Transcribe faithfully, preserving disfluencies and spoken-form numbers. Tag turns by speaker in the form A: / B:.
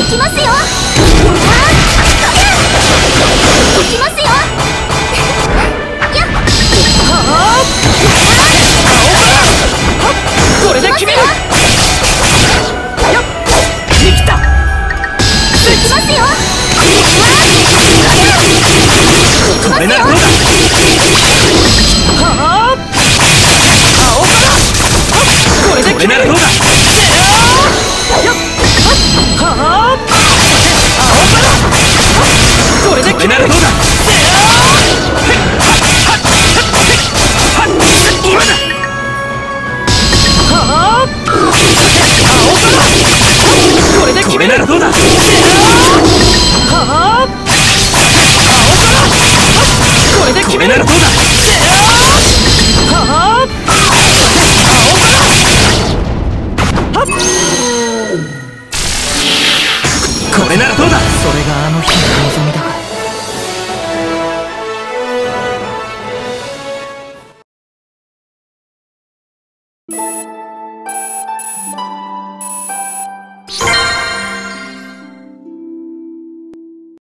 A: きますよ。いきますよ。
B: これで決める。できた。
A: いきますよ。
B: これならどうだ。はあ、青からこれで決める。これならどうだ。はあ、青からこれで決める。どうだ。今だ。はあ、青からこれで決める。どうだ。はあ、青からこれで決める。どうだ。はあ、青からはっ、これならどうだ。それがあの日の望みだ。